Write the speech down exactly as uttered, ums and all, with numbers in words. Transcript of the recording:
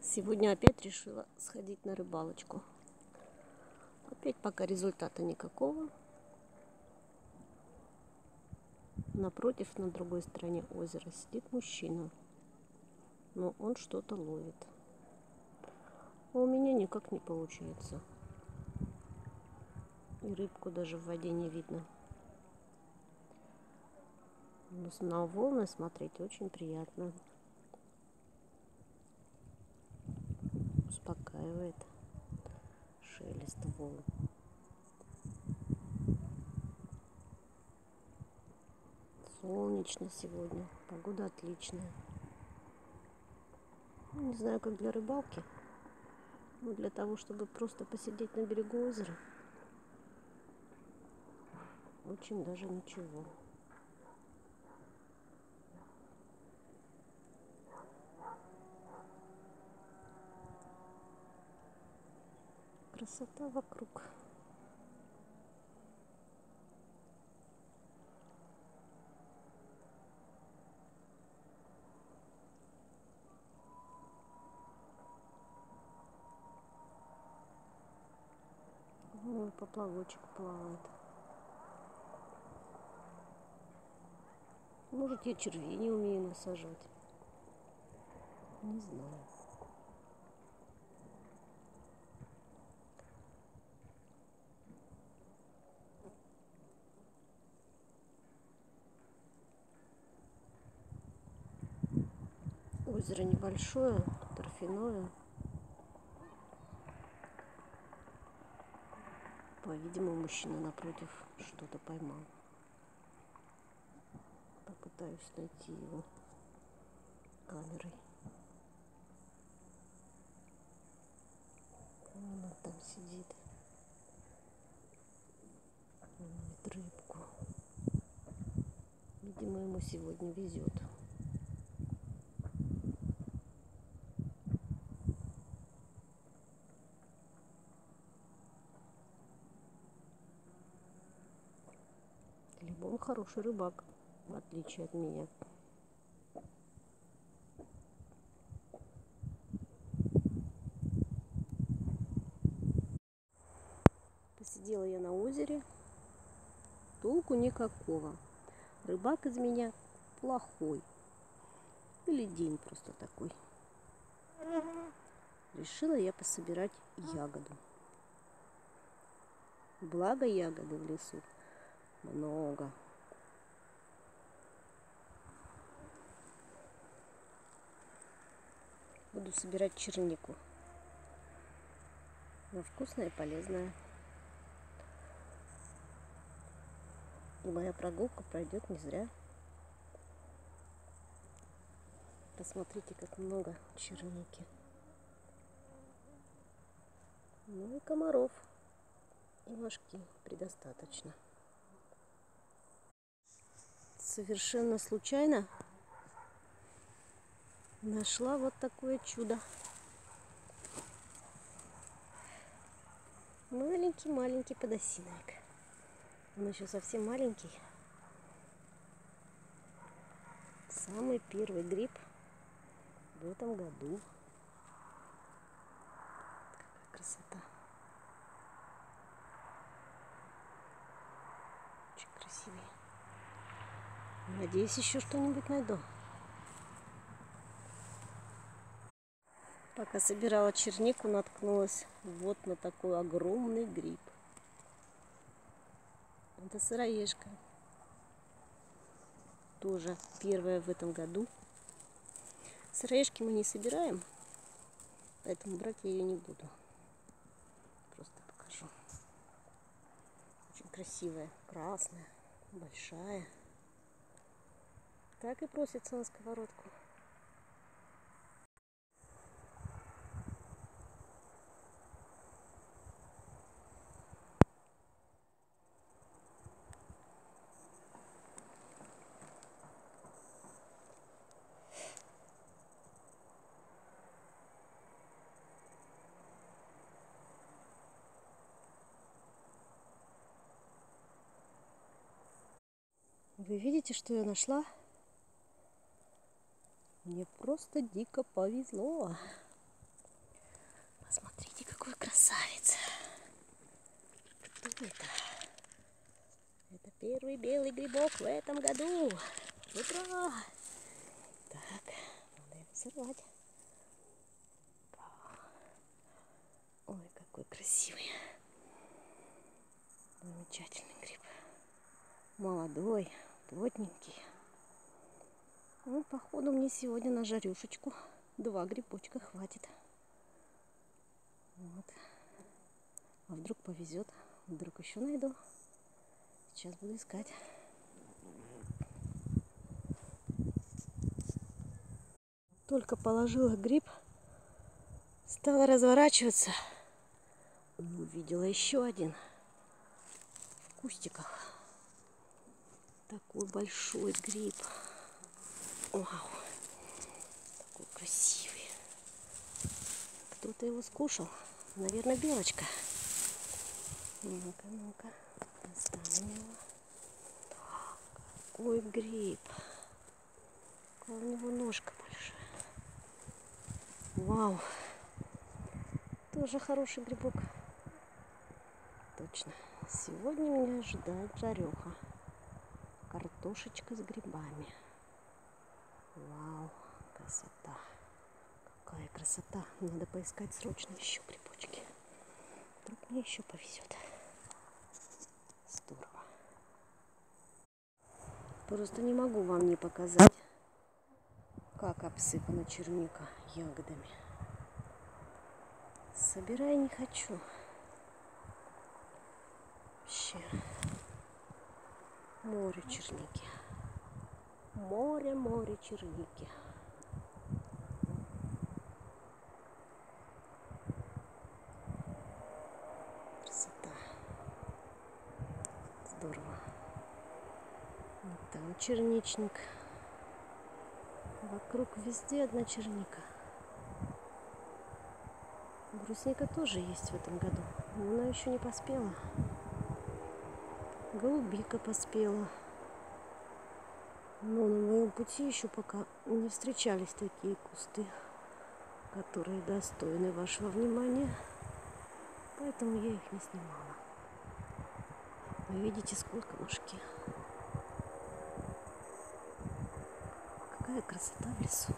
Сегодня опять решила сходить на рыбалочку. Опять пока результата никакого. Напротив, на другой стороне озера сидит мужчина. Но он что-то ловит. А у меня никак не получается. И рыбку даже в воде не видно. Но на волны смотреть очень приятно. Успокаивает шелест волн. Солнечно сегодня. Погода отличная. Не знаю, как для рыбалки. Но для того, чтобы просто посидеть на берегу озера, очень даже ничего. Красота вокруг. Ой, поплавочек плавает. Может, я червей не умею насажать. Не знаю. Озеро небольшое, торфяное. По-видимому, мужчина напротив что-то поймал. Попытаюсь найти его камерой. Вон он там сидит. Ловит рыбку. Видимо, ему сегодня везет. Либо он хороший рыбак, в отличие от меня. Посидела я на озере. Толку никакого. Рыбак из меня плохой. Или день просто такой. Решила я пособирать ягоду. Благо ягоды в лесу много. Буду собирать чернику. Она вкусная и полезная. И моя прогулка пройдет не зря. Посмотрите, как много черники. Ну и комаров. И мошки предостаточно. Совершенно случайно нашла вот такое чудо. Маленький-маленький подосиновик. Он еще совсем маленький. Самый первый гриб в этом году. Какая красота. Очень красивый. Надеюсь, еще что-нибудь найду. Пока собирала чернику, наткнулась вот на такой огромный гриб. Это сыроежка. Тоже первая в этом году. Сыроежки мы не собираем, поэтому брать я ее не буду. Просто покажу. Очень красивая, красная, большая. Так и просится на сковородку. Вы видите, что я нашла? Мне просто дико повезло. Смотрите, какой красавец. Кто это? Это первый белый грибок в этом году. Ура! Так, надо его сорвать. Ой, какой красивый. Замечательный гриб. Молодой, плотненький. Ну, походу мне сегодня на жарюшечку два грибочка хватит. Вот. А вдруг повезет, вдруг еще найду. Сейчас буду искать. Только положила гриб, стала разворачиваться и увидела еще один в кустиках. Такой большой гриб. Вау, такой красивый. Кто-то его скушал. Наверное, белочка. Ну-ка, ну-ка, достанем его. Какой гриб. Какая у него ножка большая. Вау. Тоже хороший грибок. Точно. Сегодня меня ожидает жареха. Картошечка с грибами. Вау, красота. Какая красота. Надо поискать срочно еще грибочки. Вдруг мне еще повезет. Здорово. Просто не могу вам не показать, как обсыпана черника ягодами. Собирай не хочу. Вообще. Море черники. Море, море черники. Красота. Здорово. Вот там черничник. Вокруг везде одна черника. Брусника тоже есть в этом году, но она еще не поспела. Голубика поспела. Но на моем пути еще пока не встречались такие кусты, которые достойны вашего внимания. Поэтому я их не снимала. Вы видите, сколько ножки. Какая красота в лесу.